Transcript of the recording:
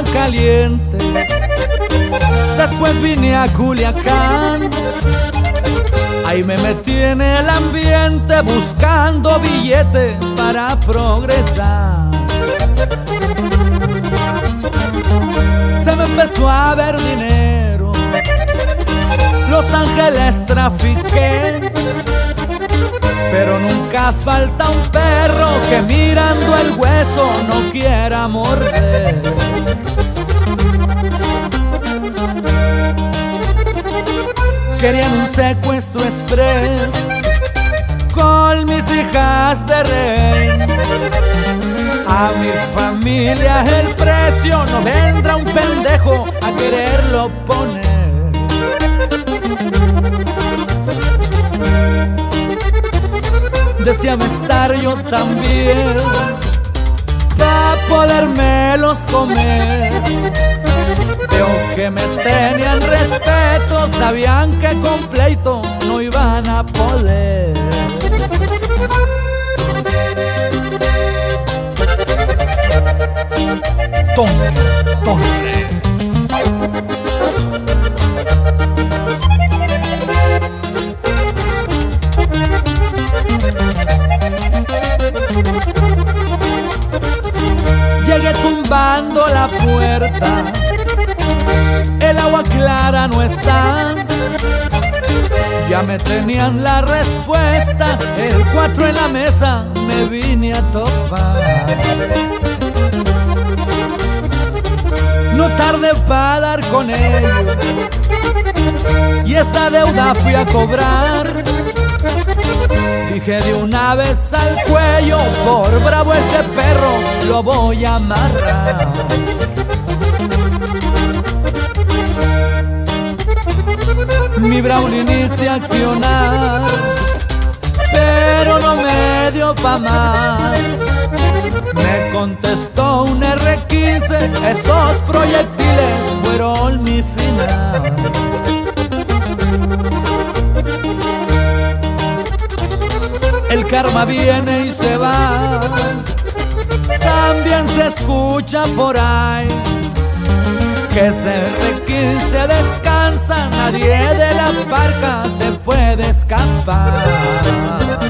tan caliente. Después vine a Culiacán, ahí me metí en el ambiente buscando billetes para progresar. Se me empezó a ver dinero, Los Ángeles trafiqué, pero nunca falta un perro que mirando el hueso no quiera morder. Querían un secuestro express con mis hijas de rehén. A mi familia el precio no vendrá un pendejo a quererlo poner. Deseaba estar yo también para podérmelos comer. Veo que me tenían respeto, sabían que con pleito no iban a poder. Tony Torres. Llegué tumbando la puerta, el agua clara no está. Ya me tenían la respuesta, el 4 en la mesa me vine a topar. No tardé para dar con ellos y esa deuda fui a cobrar. Dije de una vez al cuello, por bravo ese perro lo voy a amarrar. Mi Braulio inicia a accionar, pero no me dio pa' más. Me contestó un R15, esos proyectiles fueron mi final. El karma viene y se va, también se escucha por ahí que ese R15 descansa, nadie de las barcas se puede escapar.